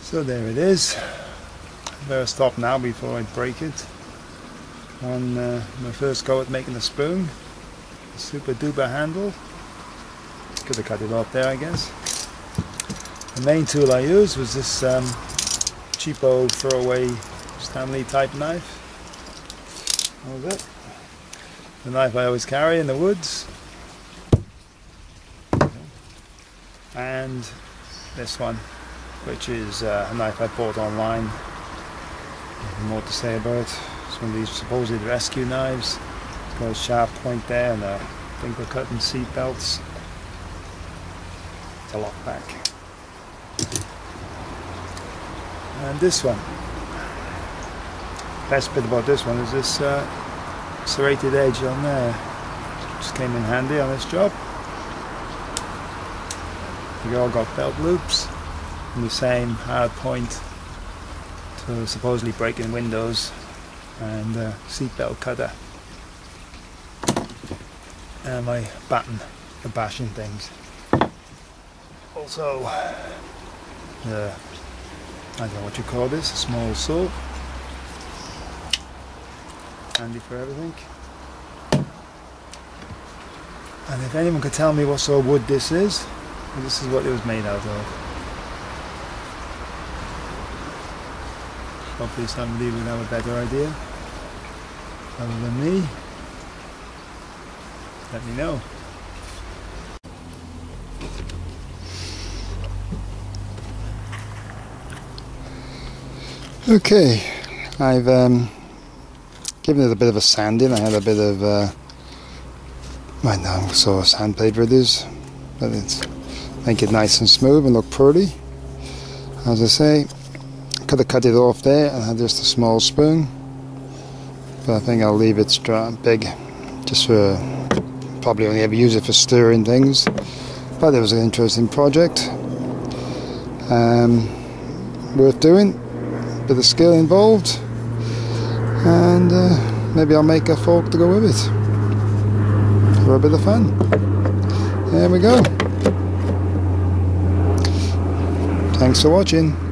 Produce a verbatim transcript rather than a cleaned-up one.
So there it is. Better stop now before I break it. On uh, my first go at making a spoon. Super duper handle. Could have cut it off there, I guess. The main tool I used was this um, cheapo throwaway Stanley type knife. That was it. The knife I always carry in the woods. And this one, which is uh, a knife I bought online. Nothing more to say about it. It's one of these supposed rescue knives. It's got a sharp point there, and I think we're cutting seat belts. It's a lockback. And this one. Best bit about this one is this uh, serrated edge on there. Just came in handy on this job. We all got belt loops and the same hard point to supposedly breaking windows, and uh, seat belt cutter, and my batten for bashing things. Also, the, I don't know what you call this, a small saw, handy for everything. And if anyone could tell me what sort of wood this is, well, this is what it was made out of. Hopefully somebody will have a better idea other than me. Let me know. Okay, I've um, given it a bit of a sanding. I had a bit of uh, I don't know, sort of sandpaper it is, but it's make it nice and smooth and look pretty. As I say, could have cut it off there and had just a small spoon, but I think I'll leave it strong, big, just for, probably only ever use it for stirring things, but it was an interesting project, um, worth doing, bit of skill involved, and uh, maybe I'll make a fork to go with it for a bit of fun. There we go. Thanks for watching.